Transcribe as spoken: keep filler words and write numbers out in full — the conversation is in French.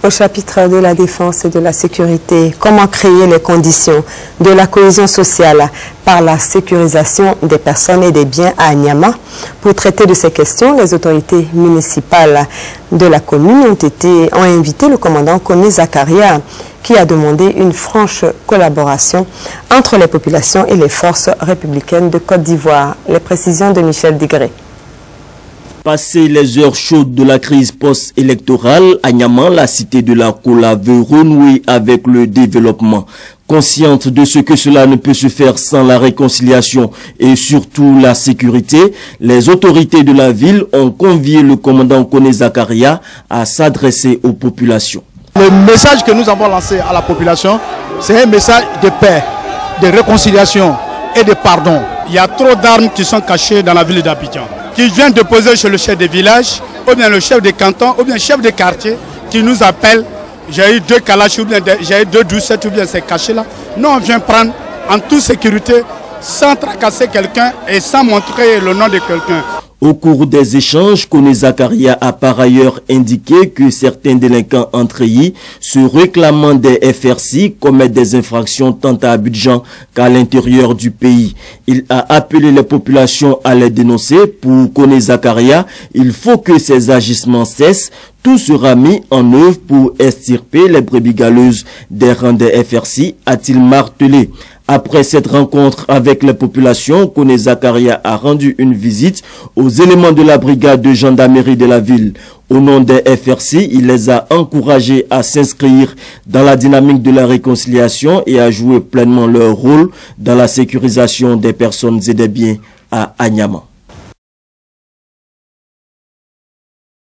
Au chapitre de la défense et de la sécurité, comment créer les conditions de la cohésion sociale par la sécurisation des personnes et des biens à Anyama. Pour traiter de ces questions, les autorités municipales de la commune ont, été, ont invité le commandant Koné Zakaria, qui a demandé une franche collaboration entre les populations et les forces républicaines de Côte d'Ivoire. Les précisions de Michel Digré. Passé les heures chaudes de la crise post-électorale, Anyama, la cité de la Kola, veut renouer avec le développement. Consciente de ce que cela ne peut se faire sans la réconciliation et surtout la sécurité, les autorités de la ville ont convié le commandant Koné Zakaria à s'adresser aux populations. Le message que nous avons lancé à la population, c'est un message de paix, de réconciliation et de pardon. Il y a trop d'armes qui sont cachées dans la ville d'Abidjan, qui viennent de poser chez le chef des villages, ou bien le chef des cantons, ou bien le chef des quartiers, qui nous appelle. J'ai eu deux calaches, ou bien j'ai eu deux doucettes, ou bien ces cachets-là. Nous, on vient prendre en toute sécurité, sans tracasser quelqu'un et sans montrer le nom de quelqu'un. Au cours des échanges, Koné Zakaria a par ailleurs indiqué que certains délinquants entrayés se réclamant des F R C commettent des infractions tant à Abidjan qu'à l'intérieur du pays. Il a appelé les populations à les dénoncer. Pour Koné Zakaria, il faut que ces agissements cessent. Tout sera mis en œuvre pour extirper les brebis galeuses des rangs des F R C, a-t-il martelé. Après cette rencontre avec les populations, Koné Zakaria a rendu une visite aux éléments de la brigade de gendarmerie de la ville. Au nom des F R C, il les a encouragés à s'inscrire dans la dynamique de la réconciliation et à jouer pleinement leur rôle dans la sécurisation des personnes et des biens à Anyama.